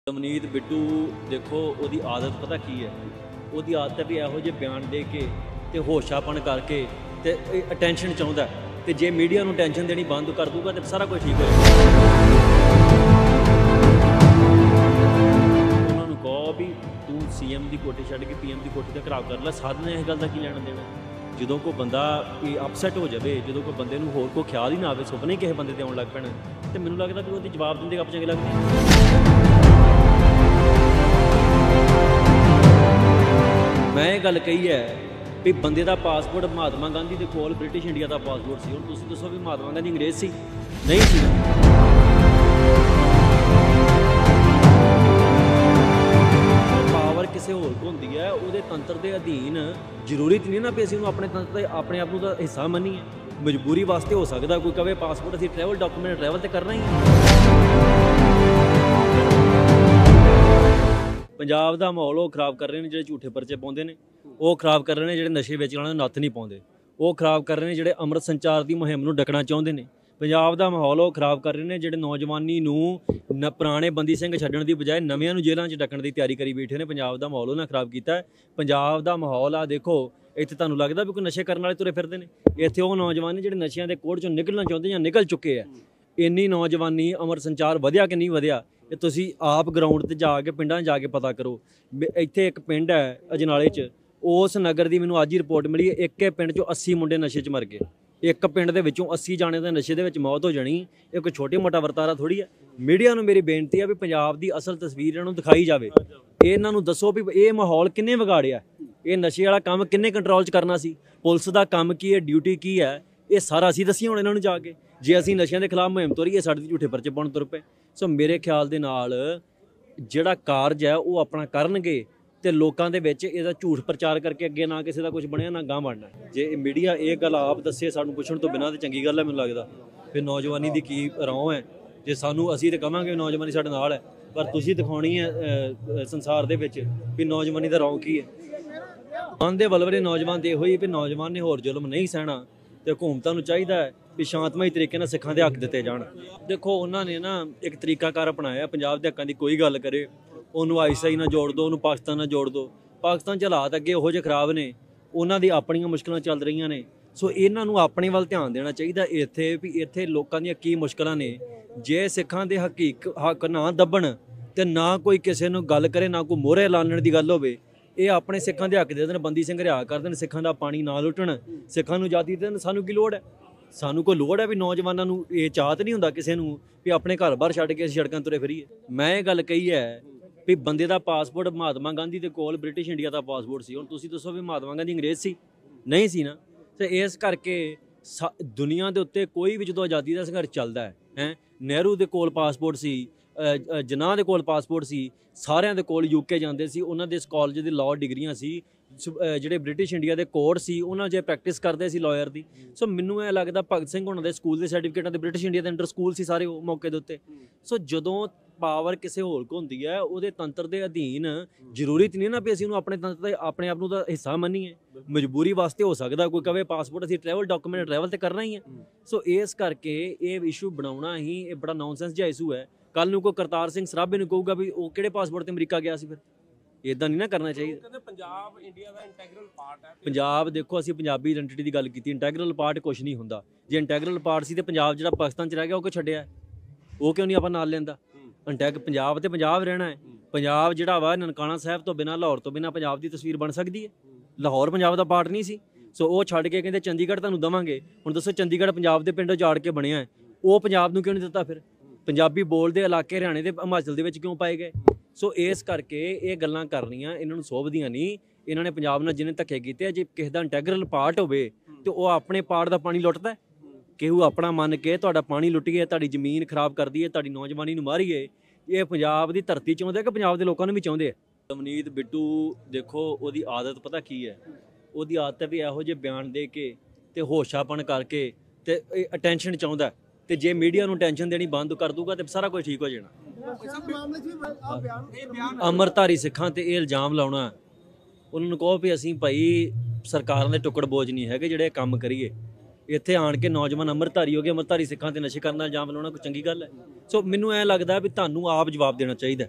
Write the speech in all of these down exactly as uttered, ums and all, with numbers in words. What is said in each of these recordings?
ਰਵਨੀਤ ਬਿੱਟੂ ਦੇਖੋ ਉਹਦੀ ਆਦਤ ਪਤਾ ਕੀ ਹੈ। ਉਹਦੀ ਆਦਤ ਹੈ ਵੀ ਇਹੋ ਜਿਹੇ ਬਿਆਨ ਦੇ ਕੇ ਤੇ ਹੋਸ਼ਾਪਣ ਕਰਕੇ ਤੇ ਅਟੈਂਸ਼ਨ ਚਾਹੁੰਦਾ ਤੇ ਜੇ ਮੀਡੀਆ ਨੂੰ ਟੈਨਸ਼ਨ ਦੇਣੀ ਬੰਦ ਕਰ ਦੂਗਾ ਤੇ ਸਾਰਾ ਕੁਝ ਠੀਕ ਹੋ ਜਾਏਗਾ। ਉਹਨਾਂ ਨੂੰ ਕਹੋ ਵੀ ਤੂੰ ਸੀਐਮ ਦੀ ਕੋਠੀ ਛੱਡ ਕੇ ਪੀਐਮ ਦੀ ਕੋਠੀ ਤੇ ਖਰਾਬ ਕਰ ਲੈ, ਸਾਧ ਨੇ ਇਹ ਗੱਲ ਦਾ ਕੀ ਲੈਣਾ ਦੇਣਾ। ਜਦੋਂ ਕੋਈ ਬੰਦਾ ਇਹ ਅਪਸੈਟ ਹੋ ਜਾਵੇ, ਜਦੋਂ ਕੋਈ ਬੰਦੇ ਨੂੰ ਹੋਰ ਕੋਈ ਖਿਆਲ ਹੀ ਨਾ ਆਵੇ, ਸੁਪਨੇ ਕਿਸੇ ਬੰਦੇ ਤੇ ਆਉਣ ਲੱਗ ਪੈਣ ਤੇ ਮੈਨੂੰ ਲੱਗਦਾ ਵੀ ਉਹਦੀ ਜਵਾਬ ਦਿੰਦੇ ਆਪ ਚੰਗੇ ਲੱਗਦੇ। ਮੈਂ ਇਹ ਗੱਲ ਕਹੀ ਹੈ ਵੀ ਬੰਦੇ ਦਾ ਪਾਸਪੋਰਟ ਮਹਾਤਮਾ ਗਾਂਧੀ ਦੇ ਕੋਲ ਬ੍ਰਿਟਿਸ਼ ਇੰਡੀਆ ਦਾ ਪਾਸਪੋਰਟ ਸੀ। ਹੁਣ ਤੁਸੀਂ ਦੱਸੋ ਵੀ ਮਹਾਤਮਾ ਗਾਂਧੀ ਅੰਗਰੇਜ਼ ਸੀ? ਨਹੀਂ ਸੀ। ਪਾਵਰ ਕਿਸੇ ਹੋਰ ਕੋਲ ਹੁੰਦੀ ਹੈ, ਉਹਦੇ ਤੰਤਰ ਦੇ ਅਧੀਨ। ਜ਼ਰੂਰੀ ਨਹੀਂ ਨਾ ਵੀ ਅਸੀਂ ਉਹਨੂੰ ਆਪਣੇ ਤੰਤਰ ਦੇ ਆਪਣੇ ਆਪ ਨੂੰ ਦਾ ਹਿੱਸਾ ਮੰਨੀਏ। ਮਜਬੂਰੀ ਵਾਸਤੇ ਹੋ ਸਕਦਾ ਕੋਈ ਕਵੇ ਪਾਸਪੋਰਟ ਅਸੀਂ ਟਰੈਵਲ ਡਾਕੂਮੈਂਟ ਟਰੈਵਲ ਤੇ ਕਰਨਾ ਹੀ ਹੈ। ਪੰਜਾਬ ਦਾ ਮਾਹੌਲ ਉਹ ਖਰਾਬ ਕਰ ਰਹੇ ਨੇ ਜਿਹੜੇ ਝੂਠੇ ਪਰਚੇ ਪਾਉਂਦੇ ਨੇ, ਉਹ ਖਰਾਬ ਕਰ ਰਹੇ ਨੇ ਜਿਹੜੇ ਨਸ਼ੇ ਵੇਚਣ ਵਾਲਿਆਂ ਨੂੰ ਨੱਥ ਨਹੀਂ ਪਾਉਂਦੇ, ਉਹ ਖਰਾਬ ਕਰ ਰਹੇ ਨੇ ਜਿਹੜੇ ਅੰਮ੍ਰਿਤ ਸੰਚਾਰ ਦੀ ਮੁਹਿੰਮ ਨੂੰ ਡੱਕਣਾ ਚਾਹੁੰਦੇ ਨੇ। ਪੰਜਾਬ ਦਾ ਮਾਹੌਲ ਉਹ ਖਰਾਬ ਕਰ ਰਹੇ ਨੇ ਜਿਹੜੇ ਨੌਜਵਾਨੀ ਨੂੰ ਨ ਪੁਰਾਣੇ ਬੰਦੀ ਸਿੰਘ ਛੱਡਣ ਦੀ ਬਜਾਏ ਨਵਿਆਂ ਨੂੰ ਜੇਲ੍ਹਾਂ 'ਚ ਡੱਕਣ ਦੀ ਤਿਆਰੀ ਕਰੀ ਬੈਠੇ ਨੇ। ਪੰਜਾਬ ਦਾ ਮਾਹੌਲ ਉਹਨਾਂ ਖਰਾਬ ਕੀਤਾ ਹੈ। ਪੰਜਾਬ ਦਾ ਮਾਹੌਲ ਆ ਦੇਖੋ, ਇੱਥੇ ਤੁਹਾਨੂੰ ਲੱਗਦਾ ਵੀ ਕੋਈ ਨਸ਼ੇ ਕਰਨ ਵਾਲੇ ਤੁਰੇ ਫਿਰਦੇ ਨੇ? ਇੱਥੇ ਉਹ ਨੌਜਵਾਨ ਨੇ ਜਿਹੜੇ ਨਸ਼ਿਆਂ ਦੇ ਕੋੜ 'ਚੋਂ ਨਿਕਲਣਾ ਚਾਹੁੰਦੇ ਜਾਂ ਨਿਕਲ ਚੁੱਕੇ ਆ। ਇੰਨੀ ਨੌਜਵਾਨੀ ਅੰਮ੍ਰਿਤ ਸੰਚਾਰ ਵਧਿਆ ਕਿ ਨਹੀਂ ਵਧਿਆ, ਇਹ ਤੁਸੀਂ ਆਪ ਗਰਾਊਂਡ 'ਤੇ ਜਾ ਕੇ ਪਿੰਡਾਂ 'ਚ ਜਾ ਕੇ ਪਤਾ ਕਰੋ। ਇੱਥੇ ਇੱਕ ਪਿੰਡ ਹੈ ਅਜਨਾਲੇ 'ਚ, ਉਸ ਨਗਰ ਦੀ ਮੈਨੂੰ ਅੱਜ ਹੀ ਰਿਪੋਰਟ ਮਿਲੀ, ਇੱਕ ਪਿੰਡ 'ਚੋਂ ਅੱਸੀ ਮੁੰਡੇ ਨਸ਼ੇ 'ਚ ਮਰ ਗਏ। ਇੱਕ ਪਿੰਡ ਦੇ ਵਿੱਚੋਂ ਅੱਸੀ ਜਾਣੇ ਦੇ ਨਸ਼ੇ ਦੇ ਵਿੱਚ ਮੌਤ ਹੋ ਜਾਣੀ, ਇਹ ਕੋਈ ਛੋਟੇ ਮੋਟਾ ਵਰਤਾਰਾ ਥੋੜ੍ਹੀ ਹੈ। ਮੀਡੀਆ ਨੂੰ ਮੇਰੀ ਬੇਨਤੀ ਹੈ ਵੀ ਪੰਜਾਬ ਦੀ ਅਸਲ ਤਸਵੀਰ ਇਹਨਾਂ ਨੂੰ ਦਿਖਾਈ ਜਾਵੇ। ਇਹਨਾਂ ਨੂੰ ਦੱਸੋ ਵੀ ਇਹ ਮਾਹੌਲ ਕਿੰਨੇ ਵਿਗਾੜਿਆ, ਇਹ ਨਸ਼ੇ ਵਾਲਾ ਕੰਮ ਕਿੰਨੇ ਕੰਟਰੋਲ 'ਚ ਕਰਨਾ ਸੀ, ਪੁਲਿਸ ਦਾ ਕੰਮ ਕੀ ਹੈ, ਡਿਊਟੀ ਕੀ ਹੈ, ਇਹ ਸਾਰਾ ਅਸੀਂ ਦੱਸੀਏ ਹੁਣ ਇਹਨਾਂ ਨੂੰ ਜਾ ਕੇ। ਜੇ ਅਸੀਂ ਨਸ਼ਿਆਂ ਦੇ ਖਿਲਾਫ ਮੁਹਿੰਮ ਤੋਰੀਏ, ਸਾਡੇ ਝੂਠੇ ਪਰਚੇ ਪਾਉਣ ਤੁਰ ਪਏ। ਸੋ ਮੇਰੇ ਖਿਆਲ ਦੇ ਨਾਲ ਜਿਹੜਾ ਕਾਰਜ ਹੈ ਉਹ ਆਪਣਾ ਕਰਨਗੇ ਤੇ ਲੋਕਾਂ ਦੇ ਵਿੱਚ ਇਹਦਾ ਝੂਠ ਪ੍ਰਚਾਰ ਕਰਕੇ ਅੱਗੇ ਨਾ ਕਿਸੇ ਦਾ ਕੁਝ ਬਣਿਆ ਨਾ ਗਾਂ ਬਣਨਾ। ਜੇ ਮੀਡੀਆ ਇਹ ਗੱਲ ਆਪ ਦੱਸੇ ਸਾਨੂੰ ਪੁੱਛਣ ਤੋਂ ਬਿਨਾਂ, ਤਾਂ ਚੰਗੀ ਗੱਲ ਹੈ। ਮੈਨੂੰ ਲੱਗਦਾ ਫਿਰ ਨੌਜਵਾਨੀ ਦੀ ਕੀ ਰੌਂ ਹੈ। ਜੇ ਸਾਨੂੰ ਅਸੀਂ ਤਾਂ ਕਹਾਂਗੇ ਨੌਜਵਾਨੀ ਸਾਡੇ ਨਾਲ ਹੈ, ਪਰ ਤੁਸੀਂ ਦਿਖਾਉਣੀ ਹੈ ਸੰਸਾਰ ਦੇ ਵਿੱਚ ਵੀ ਨੌਜਵਾਨੀ ਦਾ ਰੌਂ ਕੀ ਹੈ। ਮਨ ਦੇ ਬਲਵਰੇ ਨੌਜਵਾਨ ਤੇ ਇਹੋ ਹੀ ਵੀ ਨੌਜਵਾਨ ਨੇ ਹੋਰ ਜ਼ੁਲਮ ਨਹੀਂ ਸਹਿਣਾ ਤੇ ਹਕੂਮਤਾਂ ਨੂੰ ਚਾਹੀਦਾ ਹੈ ਵੀ ਸ਼ਾਂਤਮਈ ਤਰੀਕੇ ਨਾਲ ਸਿੱਖਾਂ ਦੇ ਹੱਕ ਦਿੱਤੇ ਜਾਣ। ਦੇਖੋ ਉਹਨਾਂ ਨੇ ਨਾ ਇੱਕ ਤਰੀਕਾਕਾਰ ਅਪਣਾਇਆ, ਪੰਜਾਬ ਦੇ ਹੱਕਾਂ ਦੀ ਕੋਈ ਗੱਲ ਕਰੇ ਉਹਨੂੰ ਆਈਐਸਆਈ ਨਾਲ ਜੋੜ ਦਿਓ, ਉਹਨੂੰ ਪਾਕਿਸਤਾਨ ਨਾਲ ਜੋੜ ਦਿਓ। ਪਾਕਿਸਤਾਨ 'ਚ ਹਾਲਾਤ ਅੱਗੇ ਉਹੋ ਜਿਹੇ ਖਰਾਬ ਨੇ, ਉਹਨਾਂ ਦੀ ਆਪਣੀਆਂ ਮੁਸ਼ਕਲਾਂ ਚੱਲ ਰਹੀਆਂ ਨੇ। ਸੋ ਇਹਨਾਂ ਨੂੰ ਆਪਣੇ ਵੱਲ ਧਿਆਨ ਦੇਣਾ ਚਾਹੀਦਾ ਇੱਥੇ ਵੀ ਇੱਥੇ ਲੋਕਾਂ ਦੀਆਂ ਕੀ ਮੁਸ਼ਕਲਾਂ ਨੇ। ਜੇ ਸਿੱਖਾਂ ਦੇ ਹਕੀਕ ਹੱਕ ਨਾ ਦੱਬਣ ਤੇ ਨਾ ਕੋਈ ਕਿਸੇ ਨੂੰ ਗੱਲ ਕਰੇ, ਨਾ ਕੋਈ ਮੋਹਰੇ ਲਾਣਨ ਦੀ ਗੱਲ ਹੋਵੇ, ਇਹ ਆਪਣੇ ਸਿੱਖਾਂ ਦੇ ਹੱਕ ਦੇ ਦੇਣ, ਬੰਦੀ ਸਿੰਘ ਰਿਹਾਅ ਕਰ ਦੇਣ, ਸਿੱਖਾਂ ਦਾ ਪਾਣੀ ਨਾ ਲੁੱਟਣ, ਸਿੱਖਾਂ ਨੂੰ ਆਜ਼ਾਦੀ ਦੇਣ। ਸਾਨੂੰ ਕੀ ਲੋੜ ਹੈ? ਸਾਨੂੰ ਕੋਈ ਲੋੜ ਹੈ ਵੀ ਨੌਜਵਾਨਾਂ ਨੂੰ ਇਹ ਚਾਹਤ ਨਹੀਂ ਹੁੰਦਾ ਕਿਸੇ ਨੂੰ ਵੀ ਆਪਣੇ ਘਰ ਬਾਹਰ ਛੱਡ ਕੇ ਅਸੀਂ ਸੜਕਾਂ ਤੁਰੇ ਫਿਰੀਏ। ਮੈਂ ਇਹ ਗੱਲ ਕਹੀ ਹੈ ਵੀ ਬੰਦੇ ਦਾ ਪਾਸਪੋਰਟ ਮਹਾਤਮਾ ਗਾਂਧੀ ਦੇ ਕੋਲ ਬ੍ਰਿਟਿਸ਼ ਇੰਡੀਆ ਦਾ ਪਾਸਪੋਰਟ ਸੀ। ਹੁਣ ਤੁਸੀਂ ਦੱਸੋ ਵੀ ਮਹਾਤਮਾ ਗਾਂਧੀ ਅੰਗਰੇਜ਼ ਸੀ? ਨਹੀਂ ਸੀ ਨਾ। ਤੇ ਇਸ ਕਰਕੇ ਦੁਨੀਆ ਦੇ ਉੱਤੇ ਕੋਈ ਵੀ ਜਦੋਂ ਆਜ਼ਾਦੀ ਦਾ ਸੰਘਰਸ਼ ਚੱਲਦਾ ਹੈ ਹੈਂ ਨਹਿਰੂ ਦੇ ਕੋਲ ਪਾਸਪੋਰਟ ਸੀ, ਜਿਨ੍ਹਾਂ ਦੇ ਕੋਲ ਪਾਸਪੋਰਟ ਸੀ, ਸਾਰਿਆਂ ਦੇ ਕੋਲ ਯੂਕੇ ਜਾਂਦੇ ਸੀ। ਉਹਨਾਂ ਦੇ ਕਾਲਜ ਦੀ ਲਾਅ ਡਿਗਰੀਆਂ ਸੀ। ਜਿਹੜੇ ਬ੍ਰਿਟਿਸ਼ ਇੰਡੀਆ ਦੇ ਕੋਰਟ ਸੀ ਉਹਨਾਂ 'ਚ ਪ੍ਰੈਕਟਿਸ ਕਰਦੇ ਸੀ ਲਾਇਰ ਦੀ। ਸੋ ਮੈਨੂੰ ਇਹ ਲੱਗਦਾ ਭਗਤ ਸਿੰਘ ਉਹਨਾਂ ਦੇ ਸਕੂਲ ਦੇ ਸਰਟੀਫਿਕੇਟਾਂ ਤੇ ਬ੍ਰਿਟਿਸ਼ ਇੰਡੀਆ ਦੇ ਅੰਡਰ ਸਕੂਲ ਸੀ ਸਾਰੇ ਉਹ ਮੌਕੇ ਦੇ ਉੱਤੇ। ਸੋ ਜਦੋਂ ਪਾਵਰ ਕਿਸੇ ਹੋਰ ਕੋਲ ਹੁੰਦੀ ਹੈ, ਉਹਦੇ ਤੰਤਰ ਦੇ ਅਧੀਨ। ਜ਼ਰੂਰੀ ਨਹੀਂ ਨਾ ਵੀ ਅਸੀਂ ਉਹਨੂੰ ਆਪਣੇ ਤੰਤਰ ਦੇ ਆਪਣੇ ਆਪ ਨੂੰ ਦਾ ਹਿੱਸਾ ਮੰਨੀਏ। ਮਜਬੂਰੀ ਵਾਸਤੇ ਹੋ ਸਕਦਾ ਕੋਈ ਕਵੇ ਪਾਸਪੋਰਟ ਅਸੀਂ ਟਰੈਵਲ ਡਾਕੂਮੈਂਟ ਟਰੈਵਲ ਤੇ ਕਰਨਾ ਹੀ ਹੈ। ਸੋ ਇਸ ਕਰਕੇ ਇਹ ਇਸ਼ੂ ਬਣਾਉਣਾ ਹੀ ਇਹ ਬੜਾ ਨੌਨਸੈਂਸ ਜਿਹਾ ਇਸ਼ੂ ਹੈ। ਕੱਲ੍ਹ ਨੂੰ ਕੋਈ ਕਰਤਾਰ ਸਿੰਘ ਸਰਾਭੇ ਨੂੰ ਕਹੂਗਾ ਵੀ ਉਹ ਕਿਹੜੇ ਪਾਸਪੋਰਟ ਤੇ ਅਮਰੀਕਾ ਗਿਆ ਸੀ, ਫਿਰ ਇੱਦਾਂ ਨਹੀਂ ਨਾ ਕਰਨਾ ਚਾਹੀਦਾ। ਕਹਿੰਦੇ ਪੰਜਾਬ ਇੰਡੀਆ ਦਾ ਇੰਟੈਗਰਲ ਪਾਰਟ ਹੈ। ਪੰਜਾਬ ਦੇਖੋ, ਅਸੀਂ ਪੰਜਾਬੀ ਆਇਡੈਂਟੀਟੀ ਦੀ ਗੱਲ ਕੀਤੀ, ਇੰਟੈਗਰਲ ਪਾਰਟ ਕੁਛ ਨਹੀਂ ਹੁੰਦਾ। ਜੇ ਇੰਟੈਗਰਲ ਪਾਰਟ ਸੀ ਤੇ ਪੰਜਾਬ ਜਿਹੜਾ ਪਾਕਿਸਤਾਨ 'ਚ ਰਹਿ ਗਿਆ ਉਹ ਕਿਉਂ ਛੱਡਿਆ? ਉਹ ਕਿਉਂ ਨਹੀਂ ਆਪਾਂ ਨਾਲ ਲੈਂਦਾ? ਇੰਟੈਗ ਪੰਜਾਬ ਤੇ ਪੰਜਾਬ ਰਹਿਣਾ ਹੈ। ਪੰਜਾਬ ਜਿਹੜਾ ਵਾ ਨਨਕਾਣਾ ਸਾਹਿਬ ਤੋਂ ਬਿਨਾਂ, ਲਾਹੌਰ ਤੋਂ ਬਿਨਾਂ ਪੰਜਾਬ ਦੀ ਤਸਵੀਰ ਬਣ ਸਕਦੀ ਹੈ? ਲਾਹੌਰ ਪੰਜਾਬ ਦਾ ਪਾਰਟ ਨਹੀਂ ਸੀ। ਸੋ ਉਹ ਛੱਡ ਕੇ ਕਹਿੰਦੇ ਚੰਡੀਗੜ੍ਹ ਤੁਹਾਨੂੰ ਦੇਵਾਂਗੇ। ਹੁਣ ਦੱਸੋ ਚੰਡੀਗੜ੍ਹ ਪੰਜਾਬ ਦੇ ਪਿੰਡ ਉਜਾੜ ਕੇ ਬਣਿਆ, ਉਹ ਪੰਜਾਬ ਨੂੰ ਕਿਉਂ ਨਹੀਂ ਦਿੱਤਾ? ਫਿਰ ਪੰਜਾਬੀ ਬੋਲਦੇ ਇਲਾਕੇ ਹਰਿਆਣੇ ਦੇ ਹਿਮਾਚਲ ਦੇ ਵਿੱਚ ਕਿਉਂ ਪਾਏ ਗਏ? ਸੋ ਇਸ ਕਰਕੇ ਇਹ ਗੱਲਾਂ ਕਰਨੀਆਂ ਇਹਨਾਂ ਨੂੰ ਸੋਭਦੀਆਂ ਨਹੀਂ। ਇਹਨਾਂ ਨੇ ਪੰਜਾਬ ਨਾਲ ਜਿਹਨੇ ਧੱਕੇ ਕੀਤੇ ਆ, ਜੇ ਕਿਸੇ ਦਾ ਇੰਟੈਗਰਲ ਪਾਰਟ ਹੋਵੇ ਤੇ ਉਹ ਆਪਣੇ ਪਾਰਟ ਦਾ ਪਾਣੀ ਲੁੱਟਦਾ। ਕਿਹੂ ਆਪਣਾ ਮੰਨ ਕੇ ਤੁਹਾਡਾ ਪਾਣੀ ਲੁੱਟੀਏ, ਤੁਹਾਡੀ ਜ਼ਮੀਨ ਖਰਾਬ ਕਰ ਦਈਏ, ਤੁਹਾਡੀ ਨੌਜਵਾਨੀ ਨੂੰ ਮਾਰੀਏ, ਇਹ ਪੰਜਾਬ ਦੀ ਧਰਤੀ ਚਾਹੁੰਦੇ ਕਿ ਪੰਜਾਬ ਦੇ ਲੋਕਾਂ ਨੂੰ ਵੀ ਚਾਹੁੰਦੇ ਆ? ਰਵਨੀਤ ਬਿੱਟੂ ਦੇਖੋ ਉਹਦੀ ਆਦਤ ਪਤਾ ਕੀ ਹੈ। ਉਹਦੀ ਆਦਤ ਹੈ ਵੀ ਇਹੋ ਜਿਹੇ ਬਿਆਨ ਦੇ ਕੇ ਤੇ ਹੋਸ਼ਾਪਣ ਕਰਕੇ ਤੇ ਅਟੈਂਸ਼ਨ ਚਾਹੁੰਦਾ ਤੇ ਜੇ ਮੀਡੀਆ ਨੂੰ ਟੈਨਸ਼ਨ ਦੇਣੀ ਬੰਦ ਕਰ ਦੂਗਾ ਤੇ ਸਾਰਾ ਕੁਝ ਠੀਕ ਹੋ ਜਾਣਾ। ਅੰਮ੍ਰਿਤਧਾਰੀ ਸਿੱਖਾਂ ਤੇ ਇਹ ਇਲਜ਼ਾਮ ਲਾਉਣਾ, ਉਹਨਾਂ ਨੂੰ ਕਹੋ ਵੀ ਅਸੀਂ ਭਾਈ ਸਰਕਾਰਾਂ ਦੇ ਟੁਕੜ ਬੋਝ ਨਹੀਂ ਹੈਗੇ ਜਿਹੜੇ ਕੰਮ ਕਰੀਏ। ਇੱਥੇ ਆਣ ਕੇ ਨੌਜਵਾਨ ਅੰਮ੍ਰਿਤਧਾਰੀ ਹੋ ਗਏ, ਅੰਮ੍ਰਿਤਧਾਰੀ ਸਿੱਖਾਂ ਤੇ ਨਸ਼ੇ ਕਰਨ ਦਾ ਇਲਜ਼ਾਮ ਲਾਉਣਾ ਕੋਈ ਚੰਗੀ ਗੱਲ ਹੈ? ਸੋ ਮੈਨੂੰ ਐਂ ਲੱਗਦਾ ਵੀ ਤੁਹਾਨੂੰ ਆਪ ਜਵਾਬ ਦੇਣਾ ਚਾਹੀਦਾ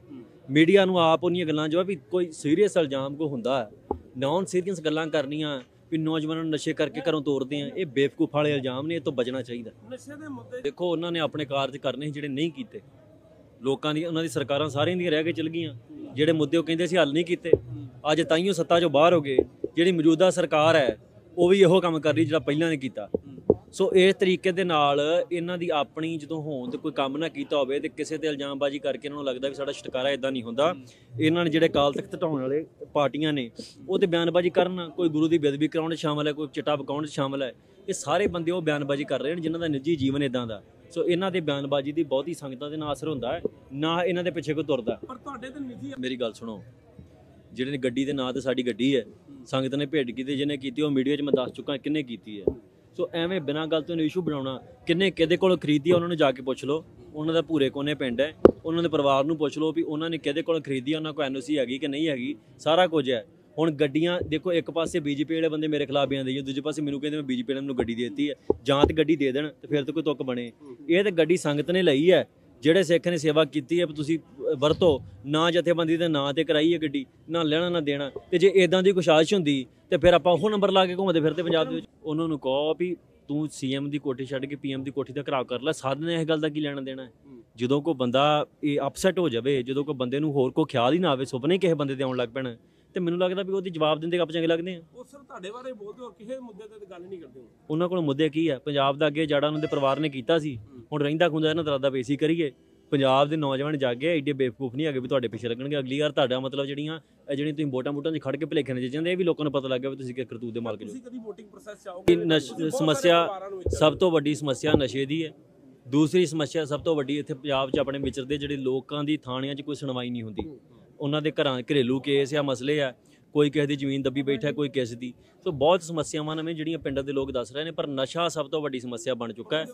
ਮੀਡੀਆ ਨੂੰ ਆਪ ਉਹਨੀਆਂ ਗੱਲਾਂ ਜੋ ਵੀ ਕੋਈ ਸੀਰੀਅਸ ਇਲਜ਼ਾਮ ਕੋ ਹੁੰਦਾ ਹੈ, ਨੌਨ ਸੀਰੀਅਸ ਗੱਲਾਂ ਕਰਨੀਆਂ ਵੀ ਨੌਜਵਾਨਾਂ ਨੂੰ ਨਸ਼ੇ ਕਰਕੇ ਘਰੋਂ ਤੋਰਦੇ ਆ, ਇਹ ਬੇਵਕੂਫ ਵਾਲੇ ਇਲਜ਼ਾਮ ਨੇ, ਇਹ ਤੋਂ ਬਚਣਾ ਚਾਹੀਦਾ। ਨਸ਼ੇ ਦੇ ਮੁੱਦੇ ਦੇਖੋ ਉਹਨਾਂ ਨੇ ਆਪਣੇ ਕਾਰਜ ਕਰਨੇ ਸੀ ਜਿਹੜੇ ਨਹੀਂ ਕੀਤੇ, ਲੋਕਾਂ ਦੀ ਉਹਨਾਂ ਦੀ ਸਰਕਾਰਾਂ ਸਾਰੀਆਂ ਦੀਆਂ ਰਹਿ ਕੇ ਚਲ ਗਈਆਂ, ਜਿਹੜੇ ਮੁੱਦੇ ਉਹ ਕਹਿੰਦੇ ਸੀ ਹੱਲ ਨਹੀਂ ਕੀਤੇ, ਅੱਜ ਤਾਈਓ ਸੱਤਾ 'ਚੋਂ ਬਾਹਰ ਹੋ ਗਏ। ਜਿਹੜੀ ਮੌਜੂਦਾ ਸਰਕਾਰ ਹੈ ਉਹ ਵੀ ਇਹੋ ਕੰਮ ਕਰ ਰਹੀ ਜਿਹੜਾ ਪਹਿਲਾਂ ਨੇ ਕੀਤਾ। ਸੋ ਇਸ ਤਰੀਕੇ ਦੇ ਨਾਲ ਇਹਨਾਂ ਦੀ ਆਪਣੀ ਜਦੋਂ ਹੋਣ ਤੇ ਕੋਈ ਕੰਮ ਨਾ ਕੀਤਾ ਹੋਵੇ ਤੇ ਕਿਸੇ ਤੇ ਇਲਜ਼ਾਮਬਾਜ਼ੀ ਕਰਕੇ ਇਹਨਾਂ ਨੂੰ ਲੱਗਦਾ ਵੀ ਸਾਡਾ ਛੁਟਕਾਰਾ ਇਦਾਂ ਨਹੀਂ ਹੁੰਦਾ। ਇਹਨਾਂ ਨੇ ਜਿਹੜੇ ਕਾਲ ਤਖਤ ਢਾਉਣ ਵਾਲੇ ਪਾਰਟੀਆਂ ਨੇ ਉਹ ਤੇ ਬਿਆਨਬਾਜ਼ੀ ਕਰਨ, ਕੋਈ ਗੁਰੂ ਦੀ ਬੇਅਦਬੀ ਕਰਾਉਣ 'ਚ ਸ਼ਾਮਲ ਹੈ, ਕੋਈ ਚਿੱਟਾ ਪਕਾਉਣ 'ਚ ਸ਼ਾਮਲ ਹੈ। ਇਹ ਸਾਰੇ ਬੰਦੇ ਉਹ ਬਿਆਨਬਾਜ਼ੀ ਕਰ ਰਹੇ ਨੇ ਜਿਨ੍ਹਾਂ ਦਾ ਨਿੱਜੀ ਜੀਵਨ ਇਦਾਂ ਦਾ। ਸੋ ਇਹਨਾਂ ਦੇ ਬਿਆਨਬਾਜ਼ੀ ਦੀ ਬਹੁਤੀ ਸੰਗਤਾਂ ਦੇ ਨਾਲ ਅਸਰ ਹੁੰਦਾ ਹੈ, ਨਾ ਇਹਨਾਂ ਦੇ ਪਿੱਛੇ ਕੋਈ ਤੁਰਦਾ। ਪਰ ਤੁਹਾਡੇ ਤੇ ਨਿੱਜੀ ਮੇਰੀ ਗੱਲ ਸੁਣੋ, ਜਿਹੜੇ ਗੱਡੀ ਦੇ ਨਾਂ ਤੇ ਸਾਡੀ ਗੱਡੀ ਹੈ, ਸੰਗਤ ਨੇ ਭੇਟ ਕੀਤੀ, ਜਿਹਨੇ ਕੀਤੀ ਉਹ ਮੀਡੀਆ 'ਚ ਮੈਂ ਦੱਸ ਚੁੱਕਾ ਕਿੰਨੇ ਕੀਤੀ ਹੈ। ਸੋ ਐਵੇਂ ਬਿਨਾਂ ਗੱਲ ਤੋਂ ਇਸ਼ੂ ਬਣਾਉਣਾ, ਕਿੰਨੇ ਕਿਹਦੇ ਕੋਲੋਂ ਖਰੀਦੀ ਉਹਨਾਂ ਨੂੰ ਜਾ ਕੇ ਪੁੱਛ ਲਓ। ਉਹਨਾਂ ਦਾ ਭੂਰੇ ਕੋਨੇ ਪਿੰਡ ਹੈ, ਉਹਨਾਂ ਦੇ ਪਰਿਵਾਰ ਨੂੰ ਪੁੱਛ ਲਓ ਵੀ ਉਹਨਾਂ ਨੇ ਕਿਹਦੇ ਕੋਲੋਂ ਖਰੀਦੀ, ਉਹਨਾਂ ਕੋਲ ਐਨ ਓ ਸੀ ਹੈਗੀ ਕਿ ਨਹੀਂ ਹੈਗੀ, ਸਾਰਾ ਕੁਝ ਹੈ। ਹੁਣ ਗੱਡੀਆਂ ਦੇਖੋ, ਇੱਕ ਪਾਸੇ ਬੀਜੇਪੀ ਵਾਲੇ ਬੰਦੇ ਮੇਰੇ ਖਿਲਾਫ ਬਿਆਨ ਦੇਈਏ, ਦੂਜੇ ਪਾਸੇ ਮੈਨੂੰ ਕਹਿੰਦੇ ਮੈਂ ਬੀਜੇਪੀ ਵਾਲਿਆਂ ਨੂੰ ਗੱਡੀ ਦੇ ਦਿੱਤੀ ਹੈ। ਜਾਂ ਤਾਂ ਗੱਡੀ ਦੇ ਦੇਣ ਤੇ ਫਿਰ ਤਾਂ ਕੋਈ ਤੁੱਕ ਬਣੇ। ਇਹ ਤਾਂ ਗੱਡੀ ਸੰਗਤ ਨੇ ਲਈ ਹੈ, ਜਿਹੜੇ ਸਿੱਖ ਨੇ ਸੇਵਾ ਕੀਤੀ ਹੈ, ਤੁਸੀਂ ਵਰਤੋ ਨਾ। ਜਥੇਬੰਦੀ ਦੇ ਨਾਂ ਤੇ ਕਰਾਈ ਹੈ ਗੱਡੀ, ਨਾ ਲੈਣਾ ਨਾ ਦੇਣਾ। ਤੇ ਜੇ ਇਦਾਂ ਦੀ ਕੋਈ ਸਾਜ਼ਿਸ਼ ਹੁੰਦੀ ਤੇ ਫਿਰ ਆਪਾਂ ਉਹ ਨੰਬਰ ਲਾ ਕੇ ਘੁੰਮਦੇ ਫਿਰਦੇ ਪੰਜਾਬ ਦੇ ਵਿੱਚ। ਉਹਨਾਂ ਨੂੰ ਕਹੋ ਵੀ ਤੂੰ ਸੀ ਐਮ ਦੀ ਕੋਠੀ ਛੱਡ ਕੇ ਪੀ ਐਮ ਦੀ ਕੋਠੀ ਦਾ ਘਰਾਵ ਕਰ ਲੈ, ਸਾਧ ਨੇ ਇਹ ਗੱਲ ਦਾ ਕੀ ਲੈਣਾ ਦੇਣਾ ਹੈ। ਜਦੋਂ ਕੋਈ ਬੰਦਾ ਇਹ ਅਪਸੈਟ ਹੋ ਜਾਵੇ, ਜਦੋਂ ਕੋਈ ਬੰਦੇ ਨੂੰ ਹੋਰ ਕੋਈ ਖਿਆਲ ਹੀ ਨਾ ਆਵੇ, ਸੁਪਨੇ ਕਿਸੇ ਬੰਦੇ ਤੇ ਆਉਣ ਲੱਗ ਪੈਣ, ਤੇ ਮੈਨੂੰ ਲੱਗਦਾ ਵੀ ਉਹਦੀ ਜਵਾਬ ਦਿੰਦੇ ਆਪਾਂ ਚੰਗੇ ਲੱਗਦੇ ਆ। ਉਹ ਸਰ ਤੁਹਾਡੇ ਬਾਰੇ ਬੋਲਦੇ ਹੋ, ਕਿਸੇ ਮੁੱਦੇ ਤੇ ਗੱਲ ਨਹੀਂ ਕਰਦੇ। ਉਹਨਾਂ ਕੋਲ ਮੁੱਦੇ ਕੀ ਹੈ? ਪੰਜਾਬ ਦਾ ਅੱਗੇ ਜਿਹੜਾ ਉਹਨਾਂ ਦੇ ਪਰਿਵਾਰ ਨੇ ਕੀਤਾ ਸੀ, ਹੁਣ ਰਹਿੰਦਾ ਖੁੰਦਾ ਇਹਨਾਂ ਤਰ੍ਹਾਂ ਦਾ ਬੇਸੀ ਕਰੀਏ। ਪੰਜਾਬ ਦੇ ਨੌਜਵਾਨ ਜਾਗੇ ਐਡੇ ਬੇਵਕੂਫ ਨਹੀਂ ਹੈਗੇ ਵੀ ਤੁਹਾਡੇ ਪਿੱਛੇ ਲੱਗਣਗੇ। ਅਗਲੀ ਵਾਰ ਤੁਹਾਡਾ ਮਤਲਬ ਜਿਹੜੀਆਂ ਜਿਹੜੀਆਂ ਤੁਸੀਂ ਵੋਟਾਂ ਵੋਟਾਂ 'ਚ ਖੜ ਕੇ ਭੁਲੇਖੇ ਨੇ ਜਾਂਦੇ, ਇਹ ਵੀ ਲੋਕਾਂ ਨੂੰ ਪਤਾ ਲੱਗ ਗਿਆ ਵੀ ਤੁਸੀਂ ਕਿ ਕਰਤੂਤ ਦੇ ਮਾਲਕ ਜੋ। ਤੁਸੀਂ ਕਦੀ VOTING ਪ੍ਰੋਸੈਸ ਚਾਹੋਗੇ? ਸਮੱਸਿਆ ਸਭ ਤੋਂ ਵੱਡੀ ਸਮੱਸਿਆ ਨਸ਼ੇ ਦੀ ਹੈ। ਦੂਸਰੀ ਸਮੱਸਿਆ ਸਭ ਤੋਂ ਵੱਡੀ ਇੱਥੇ ਪੰਜਾਬ 'ਚ ਆਪਣੇ ਵਿਚਰਦੇ ਜਿਹੜੇ ਲੋਕਾਂ ਦੀ ਥਾਣਿਆਂ 'ਚ ਕੋਈ ਸੁਣਵਾਈ ਨਹੀਂ ਹੁੰਦੀ। ਉਹਨਾਂ ਦੇ ਘਰਾਂ ਘਰੇਲੂ ਕੇਸ ਆ, ਮਸਲੇ ਆ, ਕੋਈ ਕਿਸੇ ਦੀ ਜ਼ਮੀਨ ਦੱਬੀ ਬੈਠਾ, ਕੋਈ ਕਿਸ ਦੀ। ਸੋ ਬਹੁਤ ਸਮੱਸਿਆਵਾਂ ਨੇ ਜਿਹੜੀਆਂ ਪਿੰਡਾਂ ਦੇ ਲੋਕ ਦੱਸ ਰਹੇ ਨੇ, ਪਰ ਨਸ਼ਾ ਸਭ ਤੋਂ ਵੱਡੀ ਸਮੱਸਿਆ ਬਣ ਚੁੱਕਾ ਹੈ।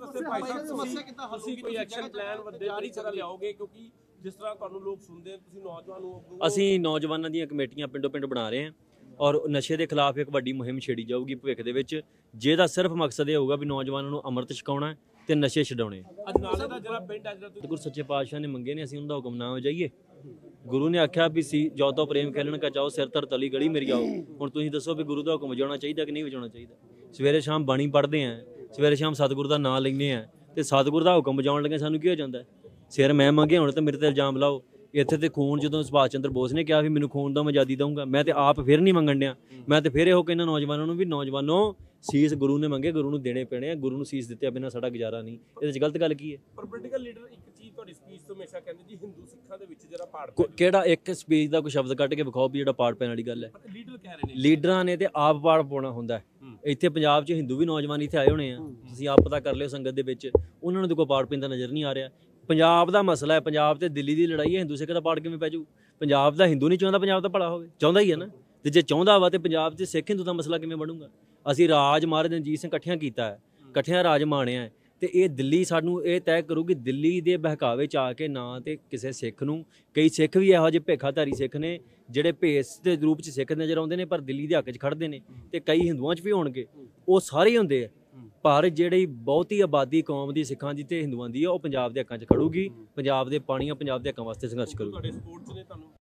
ਤੁਸੀਂ ਕੋਈ ਐਕਸ਼ਨ ਪਲਾਨ ਵੱਡੇ ਤਰ੍ਹਾਂ ਲਿਆਓਗੇ? ਕਿਉਂਕਿ ਜਿਸ ਤਰ੍ਹਾਂ ਤੁਹਾਨੂੰ ਲੋਕ ਸੁਣਦੇ, ਤੁਸੀਂ ਨੌਜਵਾਨ ਨੂੰ। ਅਸੀਂ ਨੌਜਵਾਨਾਂ ਦੀਆਂ ਕਮੇਟੀਆਂ ਪਿੰਡੋਂ ਪਿੰਡ ਬਣਾ ਰਹੇ ਹਾਂ ਔਰ ਨਸ਼ੇ ਦੇ ਖਿਲਾਫ ਇੱਕ ਵੱਡੀ ਮੁਹਿੰਮ ਛੇੜੀ ਜਾਊਗੀ ਭਵਿੱਖ ਦੇ ਵਿੱਚ, ਜਿਹਦਾ ਸਿਰਫ ਮਕਸਦ ਇਹ ਹੋਊਗਾ ਵੀ ਨੌਜਵਾਨਾਂ ਨੂੰ ਅੰਮ੍ਰਿਤ ਛਕਾਉਣਾ ਤੇ ਨਸ਼ੇ ਛਡਾਉਣੇ। ਅੱਜ ਨਾਲੇ ਦਾ ਜਿਹੜਾ ਪਿੰਡ ਹੈ, ਜਿਹੜਾ ਗੁਰੂ ਸੱਚੇ ਪਾਤਸ਼ਾਹ ਨੇ ਮੰਗੇ ਨੇ, ਅਸੀਂ ਉਹਨਾਂ ਦਾ ਹੁਕਮ ਨਾ ਹੋ ਜਾਈਏ। ਗੁਰੂ ਨੇ ਆਖਿਆ ਵੀ ਸੀ ਜੋ ਤੋ ਪ੍ਰੇਮ ਖੇਲਣ ਕਾ ਚਾਹੋ, ਸਿਰ ਧਰ ਤਲੀ ਗਲੀ ਮੇਰੀ ਆਓ। ਹੁਣ ਤੁਸੀਂ ਦੱਸੋ ਵੀ ਗੁਰੂ ਦਾ ਹੁਕਮ ਵਜਾਉਣਾ ਚਾਹੀਦਾ ਕਿ ਨਹੀਂ ਵਜਾਉਣਾ ਚਾਹੀਦਾ? ਸਵੇਰੇ ਸ਼ਾਮ ਬਾਣੀ ਪੜ੍ਹਦੇ ਆਂ, ਸਵੇਰੇ ਸ਼ਾਮ ਸਤਿਗੁਰੂ ਦਾ ਨਾਮ ਲੈਂਦੇ ਆਂ, ਤੇ ਸਤਿਗੁਰੂ ਦਾ ਹੁਕਮ ਵਜਾਉਣ ਲੱਗੇ ਸਾਨੂੰ ਕੀ ਹੋ ਜਾਂਦਾ? ਸਿਰ ਮੈਂ ਮੰਗੇ ਹੁਣ ਤੇ ਮੇਰੇ ਤੇ ਇਲਜ਼ਾਮ ਲਾਓ। ਇੱਥੇ ਤੇ ਖੂਨ, ਜਦੋਂ ਸੁਭਾਸ਼ ਚੰਦਰ ਬੋਸ ਨੇ ਕਿਹਾ ਵੀ ਮੈਨੂੰ ਖੂਨ ਦਾ ਮੈਂ ਆਜ਼ਾਦੀ ਦਊਂਗਾ, ਮੈਂ ਤੇ ਆਪ ਫਿਰ ਨਹੀਂ ਮੰਗਣ ਡਿਆ। ਮੈਂ ਤੇ ਫਿਰ ਇਹੋ ਕਹਿੰਦਾ ਨੌਜਵਾਨਾਂ ਨੂੰ ਵੀ ਨੌਜਵਾਨੋ, ਸੀਸ ਗੁਰੂ ਨੇ ਮੰਗੇ, ਗੁਰੂ ਨੂੰ ਦੇਣੇ ਪੈਣੇ ਆ। ਗੁਰੂ ਨੂੰ ਸੀਸ ਦਿੱਤੇ ਬਿਨਾਂ ਸਾਡਾ ਗੁਜ਼ਾਰਾ ਨਹੀਂ। ਇਹਦੇ 'ਚ ਗਲਤ ਗੱਲ ਕੀ ਹੈ? ਪਰ ਪੋਲੀਟੀਕਲ ਲੀਡਰ ਇੱਕ ਚੀਜ਼ ਤੁਹਾਡੀ ਸਪੀਚ ਤੋਂ ਹਮੇਸ਼ਾ ਕਹਿੰਦੇ ਜੀ, ਹਿੰਦੂ ਸਿੱਖਾਂ ਦੇ ਵਿੱਚ ਜਿਹੜਾ ਪਾੜ ਪੈ, ਕਿਹੜਾ ਇੱਕ ਸਪੀਚ ਦਾ ਕੋਈ ਸ਼ਬਦ ਕੱਢ ਕੇ ਵਿਖਾਓ ਵੀ ਜਿਹੜਾ ਪਾੜ ਪੈਣ ਵਾਲੀ ਗੱਲ ਹੈ? ਲੀਡਰ ਕਹਿ ਰਹੇ ਨੇ, ਲੀਡਰਾਂ ਨੇ ਤੇ ਆਪ ਪਾੜ ਪਾਉਣਾ ਹੁੰਦਾ। ਇੱਥੇ ਪੰਜਾਬ 'ਚ ਹਿੰਦੂ ਵੀ ਨੌਜਵਾਨ ਇੱਥੇ ਆਏ ਹੋਣੇ ਆ, ਤੁਸੀਂ ਆਪ ਪਤਾ ਕਰ ਲਿਓ ਸੰਗਤ ਦੇ ਵਿੱਚ, ਉਹਨਾਂ ਨੂੰ ਤਾਂ ਕੋਈ ਪਾੜ ਪੈਂਦਾ ਨਜ਼ਰ ਨਹੀਂ ਆ ਰਿਹਾ। ਪੰਜਾਬ ਦਾ ਮਸਲਾ ਹੈ, ਪੰਜਾਬ ਤੇ ਦਿੱਲੀ ਦੀ ਲੜਾਈ ਹੈ, ਹਿੰਦੂ ਸਿੱਖ ਦਾ ਪਾੜ ਕਿਵੇਂ ਪੈ ਜਾਊ? ਪੰਜਾਬ ਦਾ ਹਿੰਦੂ ਨਹੀਂ ਚਾਹੁੰਦਾ ਪੰਜਾਬ ਦਾ ਭਲਾ ਹੋਵੇ, ਚਾਹੁੰਦਾ ਹੀ ਹੈ ਨਾ। ਤੇ ਜੇ ਚਾਹੁੰਦਾ ਵਾ ਤੇ ਪੰਜਾਬ 'ਚ ਸਿੱਖ ਹਿੰਦੂ ਦਾ ਮਸਲਾ ਕਿਵੇਂ ਬਣੂਗਾ? ਅਸੀਂ ਰਾਜ ਮਹਾਰਾਜ ਰਣਜੀਤ ਸਿੰਘ ਇਕੱਠਿਆਂ ਕੀਤਾ ਹੈ, ਇਕੱਠਿਆਂ ਰਾਜ ਮਾਣਿਆ, ਤੇ ਇਹ ਦਿੱਲੀ ਸਾਨੂੰ ਇਹ ਤੈਅ ਕਰੂਗੀ। ਦਿੱਲੀ ਦੇ ਬਹਿਕਾਵੇ 'ਚ ਆ ਕੇ ਨਾ ਤੇ ਕਿਸੇ ਸਿੱਖ ਨੂੰ, ਕਈ ਸਿੱਖ ਵੀ ਇਹੋ ਜਿਹੇ ਭੇਖਾਧਾਰੀ ਸਿੱਖ ਨੇ ਜਿਹੜੇ ਭੇਸ ਦੇ ਰੂਪ 'ਚ ਸਿੱਖ ਨਜ਼ਰ ਆਉਂਦੇ ਨੇ ਪਰ ਦਿੱਲੀ ਦੇ ਹੱਕ 'ਚ ਖੜਦੇ ਨੇ, ਤੇ ਕਈ ਹਿੰਦੂਆਂ 'ਚ ਵੀ ਹੋਣਗੇ, ਉਹ ਸਾਰੇ ਹੁੰਦੇ ਆ। ਪਰ ਜਿਹੜੀ ਬਹੁਤੀ ਆਬਾਦੀ ਕੌਮ ਦੀ ਸਿੱਖਾਂ ਦੀ ਤੇ ਹਿੰਦੂਆਂ ਦੀ ਆ, ਉਹ ਪੰਜਾਬ ਦੇ ਹੱਕਾਂ 'ਚ ਖੜੂਗੀ, ਪੰਜਾਬ ਦੇ ਪਾਣੀਆਂ, ਪੰਜਾਬ ਦੇ ਹੱਕਾਂ ਵਾਸਤੇ ਸੰਘਰਸ਼ ਕਰੂਗੀ।